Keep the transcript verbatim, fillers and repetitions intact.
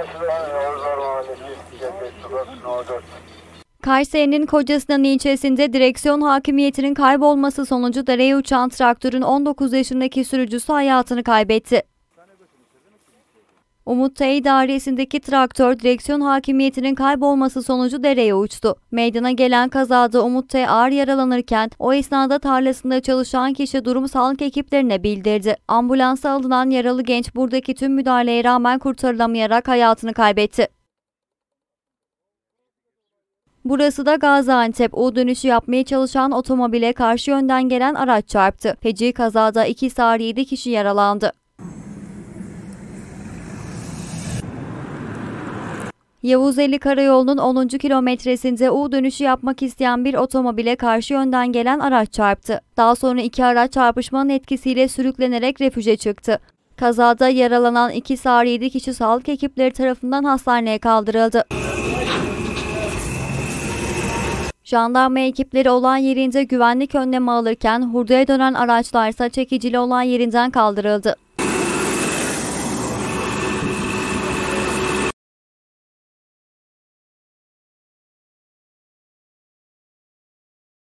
Kayseri'nin Kocasinan ilçesinde direksiyon hakimiyetinin kaybolması sonucu dereye uçan traktörün on dokuz yaşındaki sürücüsü hayatını kaybetti. Umut T idaresindeki traktör direksiyon hakimiyetinin kaybolması sonucu dereye uçtu. Meydana gelen kazada Umut T ağır yaralanırken o esnada tarlasında çalışan kişi durumu sağlık ekiplerine bildirdi. Ambulansa alınan yaralı genç buradaki tüm müdahaleye rağmen kurtarılamayarak hayatını kaybetti. Burası da Gaziantep. U dönüşü yapmaya çalışan otomobile karşı yönden gelen araç çarptı. Feci kazada iki sağır yedi kişi yaralandı. Yavuzeli Karayolu'nun onuncu kilometresinde U dönüşü yapmak isteyen bir otomobile karşı yönden gelen araç çarptı. Daha sonra iki araç çarpışmanın etkisiyle sürüklenerek refüje çıktı. Kazada yaralanan iki sağır yedi kişi sağlık ekipleri tarafından hastaneye kaldırıldı. Jandarma ekipleri olay yerinde güvenlik önlemi alırken hurdaya dönen araçlarsa çekicili olay yerinden kaldırıldı.